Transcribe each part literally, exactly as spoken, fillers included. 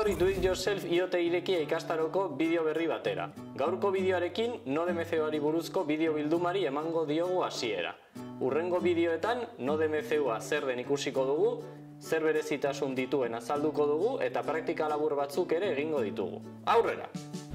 etorri Do It Yourself I O T irekia ikastaroko bideo berri batera. Gaurko bideoarekin NodeMCUari buruzko bideo bildumari emango diogu hasiera. Hurrengo bideoetan NodeMCUa zer den ikusiko dugu, zer berezitasun dituen azalduko dugu eta praktika labur batzuk ere egingo ditugu. Aurrera!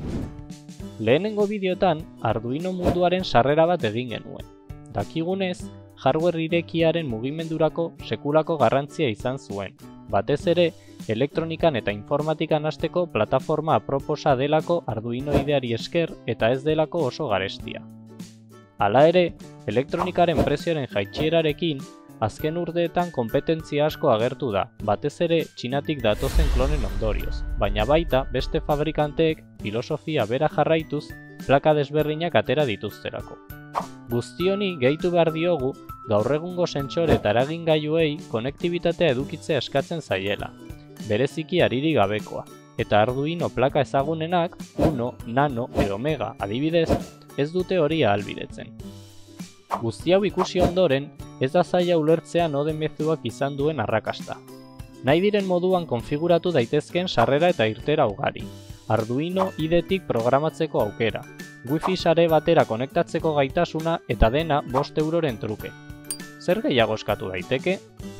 Lehenengo bideotan Arduino munduaren sarrera bat egin genuen. Dakigunez, hardware irekiaren mugimendurako sekulako garrantzia izan zuen. Batez ere, elektronikan eta informatikan hasteko plataforma aproposa delako Arduino ideari esker eta ez delako oso garestia. Hala ere, elektronikaren prezioaren jaitsierarekin, azken urteetan konpetentzia asko agertu da, batez ere Txinatik datozen klonen ondorioz, baina baita beste fabrikanteek filosofia bera jarraituz plaka desberdinak atera dituzterako. Guzti honi gehitu behar diogu, gaur egungo sentsore eta eragingailuei konektibitatea edukitzea eskatzen zaiela, bereziki hariri gabekoa, eta Arduino plaka ezagunenak, Uno, Nano edo Mega adibidez, ez dute hori ahalbidetzen. Guzti hau ikusi ondoren, ez da zaila ulertzea NodeMCUak izan duen arrakasta. Nahi diren moduan konfiguratu daitezkeen sarrera eta irtera ugari, Arduino I D etik programatzeko aukera, Wi-Fi sare batera konektatzeko gaitasuna eta dena bost euroren truke. Zer gehiago eskatu daiteke?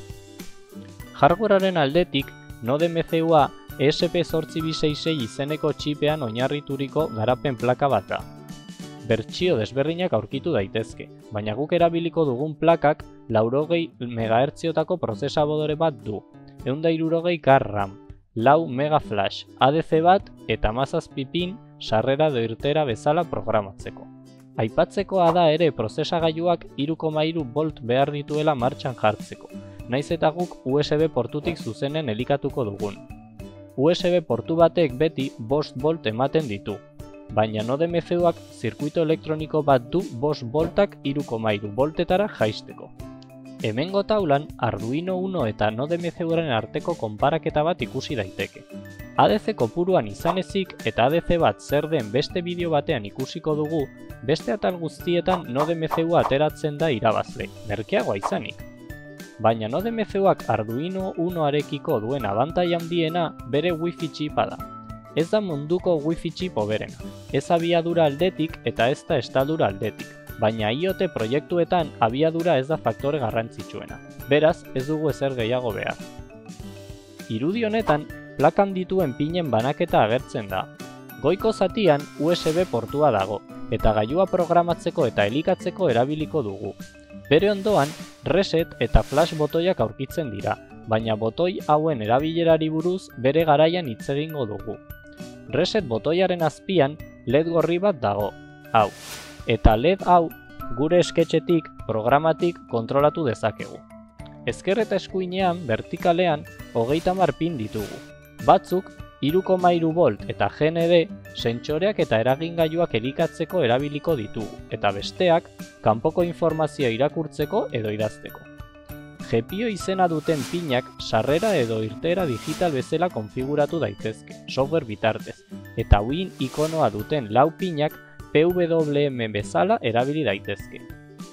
Hardwarearen aldetik, NodeMCUa E S P zortzi bi sei sei izeneko txipean oinarrituriko garapen plaka bat da. Bertsio desberdinak aurkitu daitezke, baina guk erabiliko dugun plakak laurogei megahertziotako prozesabodore bat du, ehun eta hirurogei K RAM, lau mega flash, A D C bat eta hamazazpi pin sarrera edo irtera bezala programatzeko. Aipatzekoa da ere prozesagailuak hiru koma hiru volt behar dituela martxan jartzeko, naiz eta guk U S B portutik zuzenen elikatuko dugun. U S B portu batek beti bost volt ematen ditu, baina NodeMCUak zirkuito elektroniko bat du bost voltak hiru koma hiru voltetara jaisteko. Hemengo taulan Arduino Uno eta NodeMCUaren arteko konparaketa bat ikusi daiteke. A D C kopuruan izan ezik eta A D C bat zer den beste bideo batean ikusiko dugu, beste atal guztietan NodeMCUa ateratzen da irabazle, merkeagoa izanik. Baina NodeMCUak Arduino Unoarekiko duen abantaila handiena bere Wi-Fi txipa da. Ez da munduko Wi-Fi txip hoberena, ez abiadura aldetik eta ez da estaldura aldetik, baina I O T proiektuetan abiadura ez da faktore garrantzitsuena, beraz ez dugu ezer gehiago behar. Irudi honetan, plakan dituen pinen banaketa agertzen da. Goiko zatian U S B portua dago, eta gailua programatzeko eta elikatzeko erabiliko dugu. Bere ondoan, reset eta flash botoiak aurkitzen dira, baina botoi hauen erabilerari buruz bere garaian hitz egingo dugu. Reset botoiaren azpian L E D gorri bat dago, hau, eta L E D hau gure esketxetik, programatik kontrolatu dezakegu. Ezker eta eskuinean, vertikalean, hogeita hamar pin ditugu. Batzuk, hiru koma hiru volt eta G N D sentsoreak eta eragingailuak elikatzeko erabiliko ditugu, eta besteak, kanpoko informazioa irakurtzeko edo idazteko. G P I O izena duten pinak sarrera edo irtera digital bezala konfiguratu daitezke, software bitartez, eta Win ikonoa duten lau pinak P W M bezala erabili daitezke.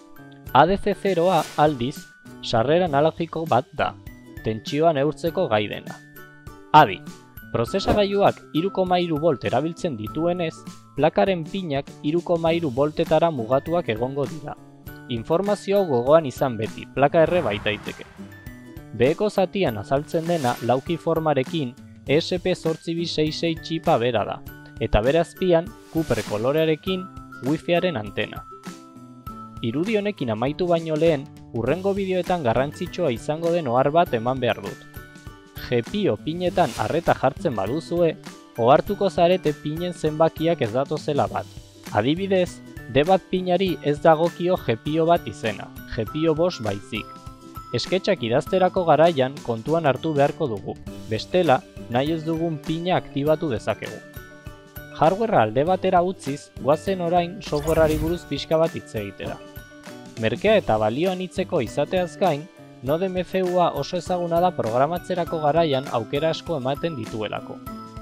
A D C zeroa aldiz, sarrera analogiko bat da, tentsioa neurtzeko gai dena. Adi, prozesagailuak hiru koma hiru volt erabiltzen dituenez, plakaren pinak hiru koma hiru voltetara mugatuak egongo dira. Informazio gogoan izan beti, plaka erre baitaiteke. Beheko zatian azaltzen dena lauki formarekin E S P zortzi bi sei sei txipa bera da, eta bere azpian Cooper kolorearekin Wi-Fiaren antena. Irudi honekin amaitu baino lehen, hurrengo bideoetan garrantzitsua izango den ohar bat eman behar dut. G P I O pinetan arreta jartzen baduzue, ohartuko zarete pinen zenbakiak ez datozela bat. Adibidez, D bat pinari ez dagokio G P I O bat izena, G P I O bost baizik. Esketxak idazterako garaian kontuan hartu beharko dugu, bestela nahi ez dugun pina aktibatu dezakegu. Hardwarea alde batera utziz, goazen orain softwareari buruz pixka bat hitz egitera. Merkea eta balioan hitzeko izateaz gain, NodeMCUa oso ezaguna da programatzerako garaian aukera asko ematen dituelako.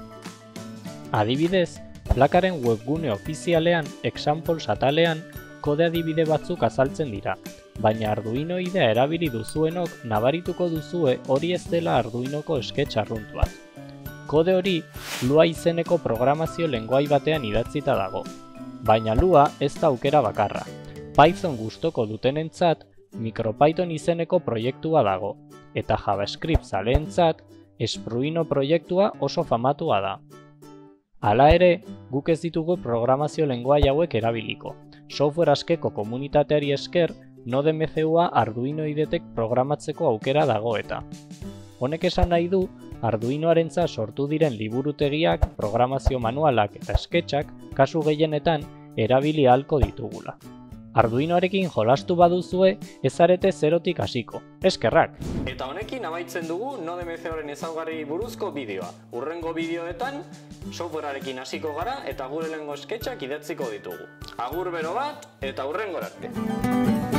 Adibidez, plakaren webgune ofizialean, examples atalean, kode adibide batzuk azaltzen dira, baina Arduino idea erabili duzuenok nabarituko duzue hori ez dela Arduinoko esketx arrunt bat. Kode hori Lua izeneko programazio lengoai batean idatzita dago. Baina Lua ez da aukera bakarra. Python gustoko dutenentzat MicroPython izeneko proiektua dago, eta JavaScript zaleentzat Spruino proiektua oso famatua da. Hala ere, guk ez ditugu programazio lengoai hauek erabiliko. Software askeko komunitateari esker, NodeMCUa Arduino IDEtek programatzeko aukera dago eta. Honek esan nahi du, Arduinoarentzat sortu diren liburutegiak, programazio manualak eta sketchak kasu gehienetan erabili ahalko ditugula. Arduinoarekin jolastu baduzue, ez zarete zerotik hasiko. Eskerrak! Eta honekin amaitzen dugu NodeMCUaren ezaugarri buruzko bideoa. Hurrengo bideoetan, softwarearekin hasiko gara eta gure lehengo sketchak idatziko ditugu. Agur bero bat eta hurrengora arte!